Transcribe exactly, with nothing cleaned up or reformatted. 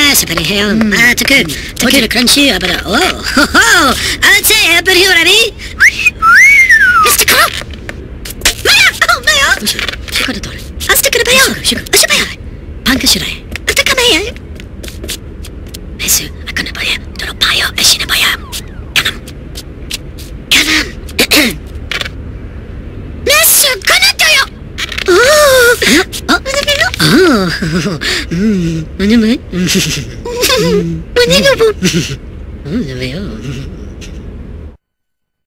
seperti hell. Ah, tegur, tegur crunchy apa dah? Oh, ho ho. I'd say, but you ready? mister Crow. Maya, oh Maya. Siapa tu? Asyik kena bayar. Asyik bayar. Bank surai. Kita kena bayar. Mesu, aku nak bayar. Tolong bayar. Asyik nak bayar. Kanam. Kanam. Mesu, kena tayo. Oh. Oh. Oh. Hmm. Mana mana? Mana tu? Oh, sampai oh.